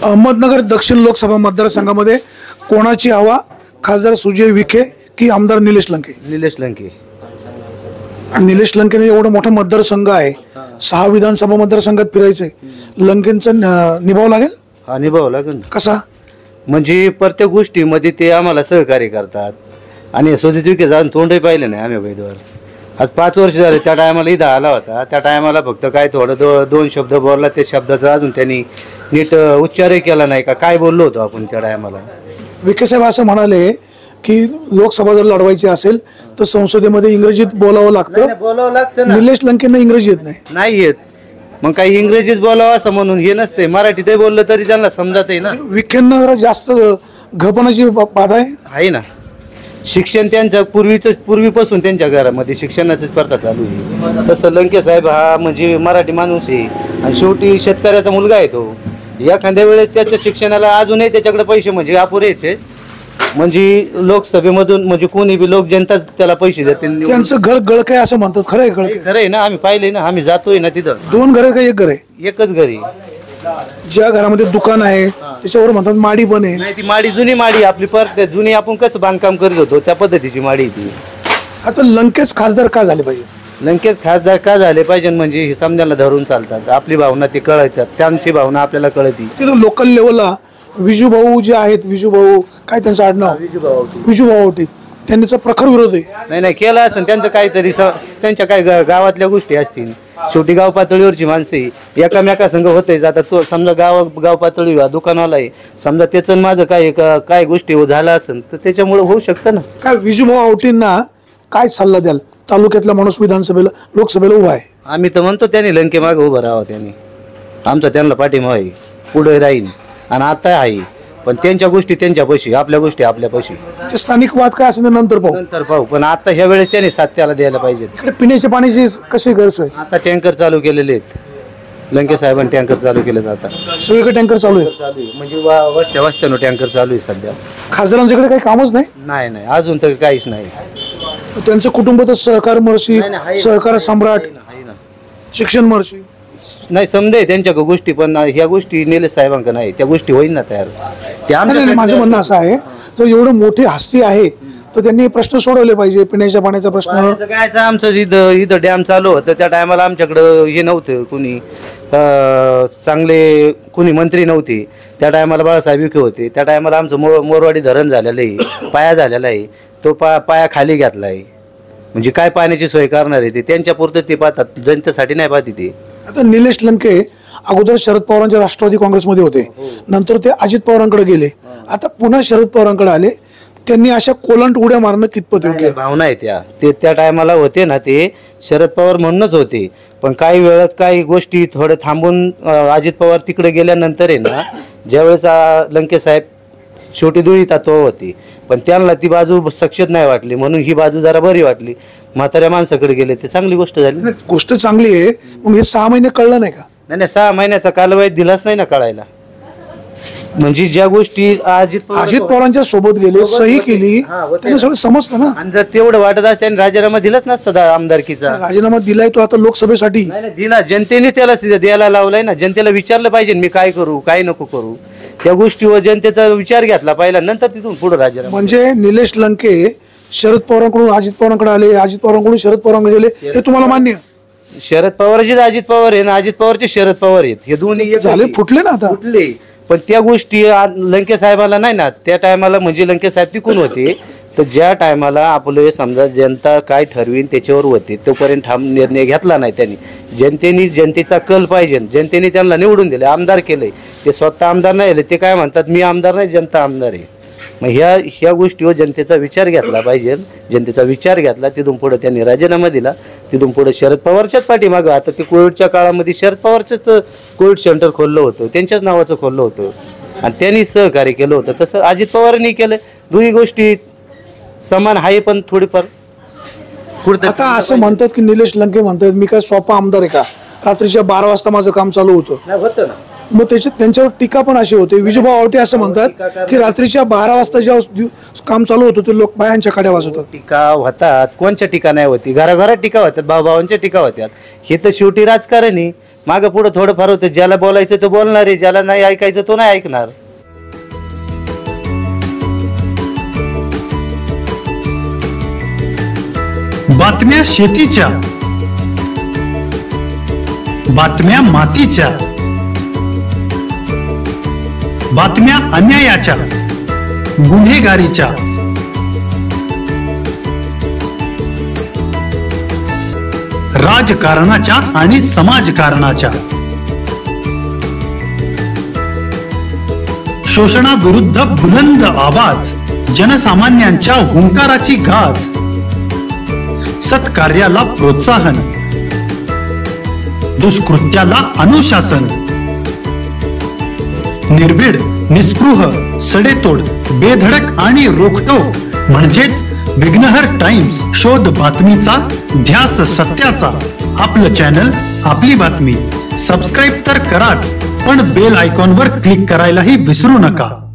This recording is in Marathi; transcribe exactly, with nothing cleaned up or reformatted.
अहमदनगर दक्षिण लोकसभा मतदारसंघामध्ये कोणाची हवा? खासदार सुजय विखे की आमदार निलेश लंके? निलेश लंके. निलेश लंकेने एवढा मोठा मतदारसंघ आहे, सहा विधानसभा मतदारसंघात फिरायचंय, लंकेंचं निभाव लागेल. हा निभाव लागेल. कसा? म्हणजे प्रत्येक गोष्टीमध्ये ते आम्हाला सहकार्य करतात आणि सुजय विखे जाऊन तोंडही पाहिलं नाही आम्ही वैद्यवर. आज पाच वर्ष झाले. त्या टायमाला इथं आला होता, त्या टायमाला फक्त काय थोडं दो दोन शब्द बोलला, ते शब्दाचा अजून त्यांनी नीट उच्चारही केला नाही का काय बोललो होतो आपण त्या टायमाला. विखे साहेब असं म्हणाले की लोकसभा जर लढवायची असेल तर संसदेमध्ये इंग्रजीत बोलावं लागतं. बोलावं लागतं. निलेश लंकेंना इंग्रजी येत नाही. नाही येत. मग काही इंग्रजीच बोलावं असं म्हणून हे नसते, मराठीतही बोललं तरी त्यांना समजत आहे ना. विखेंना जरा जास्त घपणाची बाधा आहे आहे ना. शिक्षण त्यांच्या पूर्वीच पूर्वीपासून त्यांच्या घरामध्ये शिक्षणाची स्पर्धा चालू आहे. तसं लंके साहेब हा म्हणजे मराठी माणूस आहे आणि शेवटी शेतकऱ्याचा मुलगा आहे तो. एखाद्या वेळेस त्याच्या शिक्षणाला अजूनही त्याच्याकडे पैसे म्हणजे अपुरेच आहे. म्हणजे लोकसभेमधून म्हणजे कोणी बी लोक जनता त्याला पैसे देते. त्यांचं घर गळक आहे असं म्हणतात. खरं आहे? गळक खरं आहे ना. आम्ही पाहिले ना, आम्ही जातोय ना तिथं. दोन घर आहे का एक घर आहे? एकच घरी. ज्या घरामध्ये दुकान आहे त्याच्यावर म्हणतात माडी पण आहे. नाही, ती माडी जुनी माडी आपली परत जुनी आपण कसं बांधकाम करत होतो त्या पद्धतीची माडी ती. आता लंकेच खासदार का झाले पाहिजे? लंकेश खासदार का झाले पाहिजे म्हणजे हे समजायला धरून चालतात. आपली भावना ती कळतात, त्यांची भावना आपल्याला कळती. तिथं लोकल लेवलला विजू भाऊ जे आहेत, विजू भाऊ काय त्यांचं आडनाव? विजू भाऊ होते. त्यांचा प्रखर विरोध आहे. नाही नाही केला असं त्यांचं काहीतरी त्यांच्या काही गावातल्या गोष्टी असतील. शेवटी गाव पातळीवरची माणसे एकामेका संघ होते जातात. तो समजा गाव गाव पातळीवर दुकानाला आहे, समजा त्याचं माझं काय काय गोष्टी झाला असेल तर त्याच्यामुळे होऊ शकतं ना. काय विजू भाऊ आवटींना काय सल्ला द्याल? तालुक्यातला माणूस विधानसभेला लोकसभेला उभा आहे. आम्ही तर म्हणतो त्यांनी लंके मागे उभं राहावं. त्यांनी आमचा त्यांना पाठिंबा आहे, पुढे राहील आणि आता आहे. पण त्यांच्या गोष्टी त्यांच्यापाशी, आपल्या गोष्टी आपल्यापाशी. स्थानिक वाद काय असेल नंतर पाहू नंतर पाहू पण आता ह्या वेळेस त्यांनी साथ त्याला द्यायला पाहिजे. इकडे पिण्याच्या पाण्याची कशी गरज आहे? आता टँकर चालू केलेले आहेत. लंके साहेबांनी टँकर चालू केलेत. आता सगळीकडे टँकर चालू आहे. चालू आहे म्हणजे वस्त्या वस्त्यानं टँकर चालू आहे सध्या. खासदारांच्याकडे काही कामच नाही. नाही नाही अजून तर काहीच नाही. त्यांचं कुटुंब तर सहकार महर्षी, सहकार सम्राट, शिक्षण महर्षी नाही समजे त्यांच्या गोष्टी. पण ह्या गोष्टी निलेश साहेबांकडे नाही. त्या गोष्टी होईल ना तयार. माझं म्हणणं असं आहे, जर एवढं मोठी हस्ती आहे तर त्यांनी प्रश्न सोडवले पाहिजे. पिण्याच्या पाण्याचा प्रश्न काय आमचं इथं इथं डॅम चालू होतं त्या टायमाला आमच्याकडं हे नव्हतं कुणी चांगले, कुणी मंत्री नव्हते त्या टायमाला. बाळासाहेब विखे होते त्या टायमाला. आमचं मोर मोरवाडी धरण झालेलं आहे, पाया झालेला आहे. तो पा पाया खाली घातला आहे. म्हणजे काय पाण्याची सोय करणार आहे ते त्यांच्या पुरतं ते पाहतात, जनतेसाठी नाही पाहते ते. आता निलेश लंके अगोदर शरद पवारांच्या राष्ट्रवादी काँग्रेसमध्ये होते, नंतर ते अजित पवारांकडे गेले, आता पुन्हा शरद पवारांकडे आले. त्यांनी अशा कोलंट उड्या मारणं कितपत योग्य? भावना आहे त्या ते त्या टायमाला होते ना, ते शरद पवार म्हणूनच होते. पण काही वेळात काही गोष्टी थोडे थांबून अजित पवार तिकडे गेल्यानंतर आहे ना, ज्यावेळेस लंके साहेब शेवटी दुळी तत्व होती पण त्यांना ती बाजू सक्षत नाही वाटली म्हणून ही बाजू जरा बरी वाटली. म्हाताऱ्या माणसाकडे गेले ते चांगली गोष्ट झाली. गोष्ट चांगली आहे. मग हे सहा महिने कळलं नाही का? नाही नाही सहा महिन्याचा कालावधी दिलाच नाही ना कळायला. म्हणजे ज्या गोष्टी अजित अजित पवारांच्या सोबत गेले, सही केली, त्यांना सगळं समजतं ना. आणि जर तेवढं वाटत असतं त्यांनी राजीनामा दिलाच नसतं आमदारकीचा. राजीनामा दिलाय तो आता लोकसभेसाठी. दिला जनतेने, त्याला द्यायला लावलाय ना. जनतेला विचारलं पाहिजे मी काय करू काय नको करू. त्या गोष्टीवर जनतेचा विचार घेतला पाहिला नंतर तिथून पुढे राजीनामा. म्हणजे निलेश लंके शरद पवारांकडून अजित पवारांकडे आले, अजित पवारांकडून शरद पवारांकडे गेले, हे तुम्हाला मान्य? शरद पवारचेच अजित पवार आहे ना, अजित पवारचे शरद पवार आहेत. हे दोन्ही झाले, फुटले ना आता. फुटले पण त्या गोष्टी लंके साहेबाला नाही ना. त्या टायमाला म्हणजे लंके साहेब टिकून होते तर ज्या टायमाला आपले समजा जनता काय ठरवीन त्याच्यावर होते तोपर्यंत ठाम निर्णय घेतला नाही त्यांनी. जनतेने जनतेचा कल पाहिजे, जनतेने त्यांना निवडून दिले, आमदार केले. ते स्वतः आमदार नाही, ते काय म्हणतात मी आमदार नाही जनता आमदार आहे. मग ह्या ह्या गोष्टीवर जनतेचा विचार घेतला पाहिजे. जनतेचा विचार घेतला तिथून पुढे त्यांनी राजीनामा दिला. तिथून पुढे शरद पवारच्याच पाठीमागं आता ते कोविडच्या काळामध्ये शरद पवारचंच कोविड सेंटर खोललं होतं, त्यांच्याच नावाचं खोललं होतं आणि त्यांनी सहकार्य केलं होतं. तसं अजित पवारांनी केलं. दोन्ही गोष्टी समान आहे पण थोडीफार पुढे. आता असं म्हणतात की निलेश लंके म्हणतात मी काय सोपा आमदार आहे का? रात्रीच्या बारा वाजता माझं काम चालू होतं. होतं ना. मग त्याच्यात त्यांच्यावर टीका पण अशी होते. विजूभाऊ आवटे असं म्हणतात की रात्रीच्या बारा वाजता जेव्हा काम चालू होतं ते लोक बायांच्या काड्या वाजवतात. टीका होतात, कोणच्या टीका नाही होती, घराघरात टीका होतात, भावभावांच्या टीका होतात. हे तर शेवटी राजकारणी मागं पुढं थोडंफार होतं. ज्याला बोलायचं तो बोलणार आहे, ज्याला नाही ऐकायचं तो नाही ऐकणार. बातम्या शेतीच्या, बातम्या मातीच्या, बातम्या अन्यायाच्या, गुन्हेगारीच्या, राजकारणाच्या आणि समाजकारणाच्या, शोषणाविरुद्ध बुलंद आवाज, जनसामान्यांच्या हुंकाराची गाज, सत्कार्याला प्रोत्साहन, दुष्कृत्याला अनुशासन, निर्भीड, निस्पृह, सडेतोड, बेधडक आणि रोखटोक म्हणजेच विघ्नहर टाइम्स. शोध बातमीचा, ध्यास सत्याचा. आपलं चॅनल, आपली बातमी. सबस्क्राईब तर कराच, पण बेल आयकॉनवर क्लिक करायलाही विसरू नका.